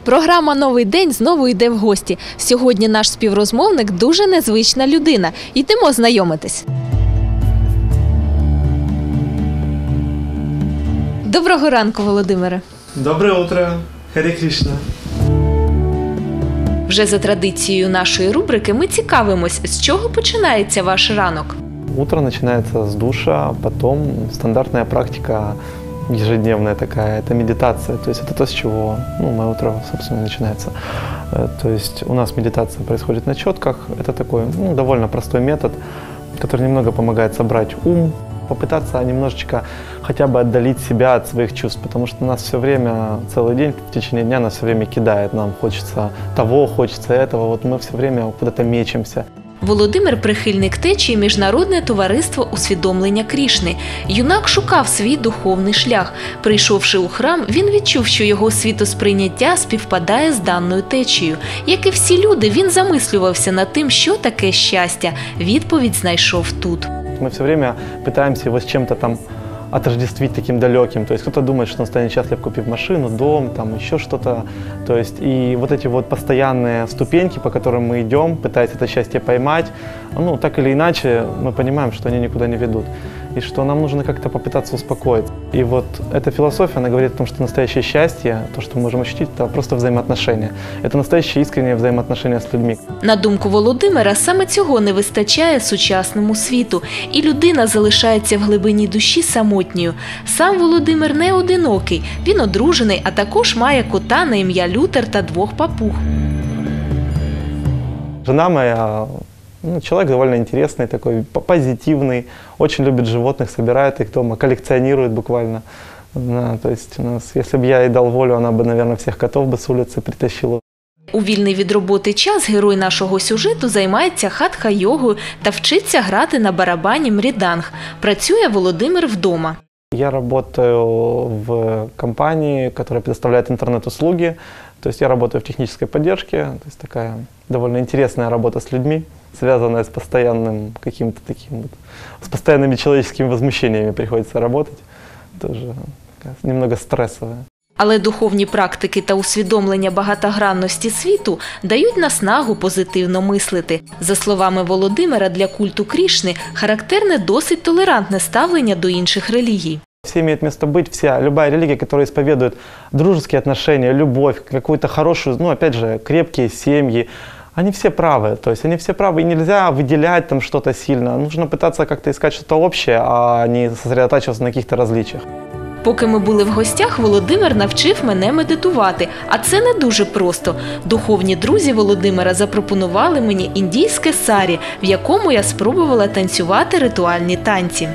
Програма «Новий день» знову йде в гості. Сьогодні наш співрозмовник дуже незвична людина. Йдемо знайомитись. Доброго ранку, Володимире. Доброе утро, Харе Кришна. Вже за традицією нашої рубрики ми цікавимось, з чого починається ваш ранок. Утро начинается с душа, потом стандартная практика ежедневная такая, это медитация. То есть это то, с чего мое утро, собственно, начинается. То есть у нас медитация происходит на четках. Это такой довольно простой метод, который немного помогает собрать ум, попытаться немножечко хотя бы отдалить себя от своих чувств, потому что нас все время, целый день, в течение дня нас все время кидает, нам хочется того, хочется этого, вот мы все время куда-то мечемся. Володимир – прихильник течії Міжнародне товариство усвідомлення Крішни. Юнак шукав свій духовний шлях. Прийшовши у храм, він відчув, що його світосприйняття співпадає з даною течією. Як і всі люди, він замислювався над тим, що таке щастя. Відповідь знайшов тут. Мы все время пытаемся его с чем-то там отождествить таким далеким. То есть кто-то думает, что он станет счастлив, купив машину, дом, там еще что-то. То есть и вот эти вот постоянные ступеньки, по которым мы идем, пытаясь это счастье поймать, так или иначе мы понимаем, что они никуда не ведут. И что нам нужно как-то попытаться успокоиться. И вот эта философия, она говорит о том, что настоящее счастье, то, что мы можем ощутить, это просто взаимоотношения. Это настоящее искреннее взаимоотношения с людьми. На думку Володимира, саме цього не вистачає сучасному світу. І людина залишається в глибині душі самотньою. Сам Володимир не одинокий. Він одружений, а також має кота на ім'я Лютер та 2 папуг. Жена моя... человек довольно интересный, такой позитивный, очень любит животных, собирает их дома, коллекционирует буквально. То есть если бы я ей дал волю, она бы, наверное, всех котов бы с улицы притащила. У вільний від роботи час герой нашого сюжету займається хатха-йогою та вчиться грати на барабані мріданг. Працює Володимир вдома. Я работаю в компании, которая предоставляет интернет-услуги. То есть я работаю в технической поддержке. То есть такая довольно интересная работа с людьми, связанная с постоянным каким-то таким с постоянными человеческими возмущениями приходится работать. Тоже немного стрессовая. Але духовні практики та усвідомлення багатогранності світу дають наснагу позитивно мислити. За словами Володимира, для культу Крішни характерне досить толерантне ставлення до інших релігій. Все имеют место быть, любая религия, которая исповедует дружеские отношения, любовь, какую-то хорошую, опять же, крепкие семьи, они все правы, то есть они все правы, и нельзя выделять там что-то сильно. Нужно пытаться как-то искать что-то общее, а не сосредотачиваться на каких-то различиях. Поки ми були в гостях, Володимир навчив мене медитувати. А це не дуже просто. Духовні друзі Володимира запропонували мені індійське сарі, в якому я спробувала танцювати ритуальні танці.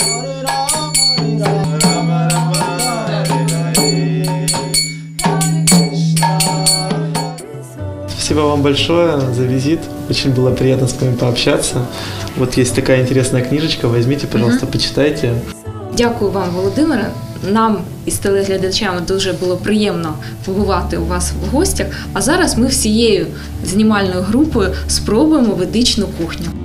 Спасибо вам большое за визит. Очень было приятно с вами пообщаться. Вот есть такая интересная книжечка, возьмите, пожалуйста, почитайте. Дякую вам, Володимире. Нам із телеглядачами дуже було приємно побувати у вас в гостях. А зараз ми всією знімальною групою спробуємо ведичну кухню.